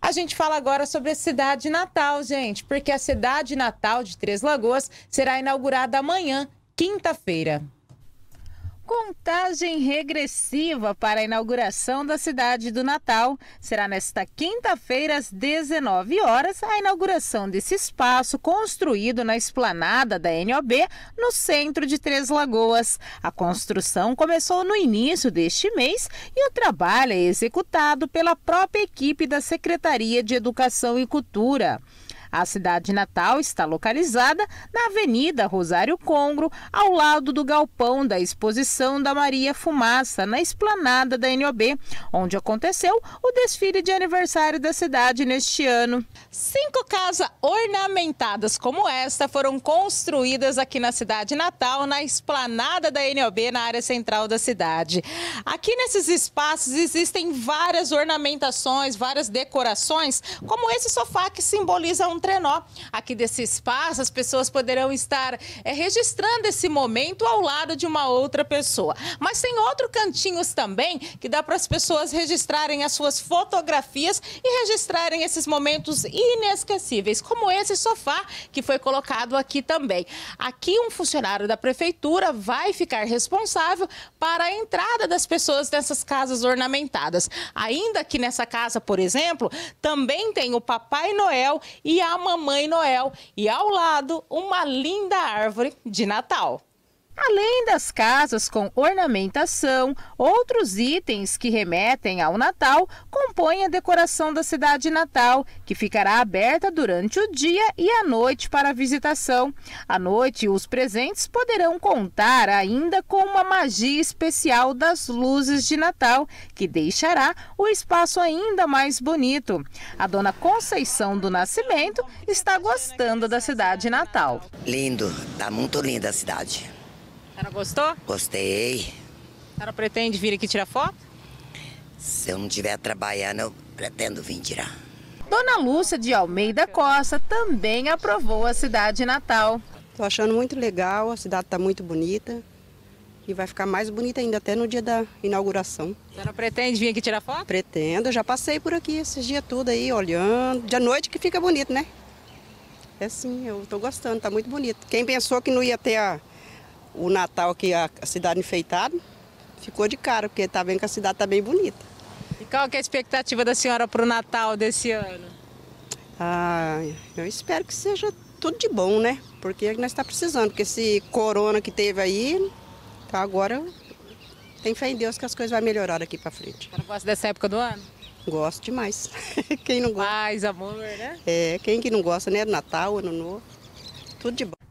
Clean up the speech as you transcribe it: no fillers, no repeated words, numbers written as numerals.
A gente fala agora sobre a cidade natal, gente, porque a cidade natal de Três Lagoas será inaugurada amanhã, quinta-feira. Contagem regressiva para a inauguração da cidade do Natal. Será nesta quinta-feira, às 19 horas, a inauguração desse espaço construído na esplanada da NOB, no centro de Três Lagoas. A construção começou no início deste mês e o trabalho é executado pela própria equipe da Secretaria de Educação e Cultura. A cidade natal está localizada na Avenida Rosário Congro, ao lado do galpão da exposição da Maria Fumaça, na esplanada da NOB, onde aconteceu o desfile de aniversário da cidade neste ano. 5 casas ornamentadas como esta foram construídas aqui na cidade natal, na esplanada da NOB, na área central da cidade. Aqui nesses espaços existem várias ornamentações, várias decorações, como esse sofá que simboliza um trenó. Aqui desse espaço as pessoas poderão estar registrando esse momento ao lado de uma outra pessoa. Mas tem outros cantinhos também que dá para as pessoas registrarem as suas fotografias e registrarem esses momentos inesquecíveis, como esse sofá que foi colocado aqui também. Aqui um funcionário da prefeitura vai ficar responsável para a entrada das pessoas nessas casas ornamentadas. Ainda aqui nessa casa, por exemplo, também tem o Papai Noel e a Mamãe Noel e ao lado uma linda árvore de Natal. Além das casas com ornamentação, outros itens que remetem ao Natal compõem a decoração da cidade natal, que ficará aberta durante o dia e a noite para visitação. À noite, os presentes poderão contar ainda com uma magia especial das luzes de Natal, que deixará o espaço ainda mais bonito. A dona Conceição do Nascimento está gostando da cidade natal. Lindo, tá muito linda a cidade. A senhora gostou? Gostei. A senhora pretende vir aqui tirar foto? Se eu não estiver trabalhando, eu pretendo vir tirar. Dona Lúcia de Almeida Costa também aprovou a cidade natal. Estou achando muito legal, a cidade está muito bonita e vai ficar mais bonita ainda até no dia da inauguração. A senhora pretende vir aqui tirar foto? Pretendo, já passei por aqui esses dias tudo aí, olhando. De noite que fica bonito, né? É sim, eu estou gostando, está muito bonito. Quem pensou que não ia ter o Natal aqui, a cidade enfeitada, ficou de cara, porque tá vendo que a cidade está bem bonita. E qual que é a expectativa da senhora para o Natal desse ano? Eu espero que seja tudo de bom, né? Porque nós estamos precisando, porque esse corona que teve aí, tá agora, tem fé em Deus que as coisas vão melhorar daqui para frente. A senhora gosta dessa época do ano? Gosto demais. Quem não gosta? Paz, amor, né? Quem que não gosta, né? Natal, Ano Novo, tudo de bom.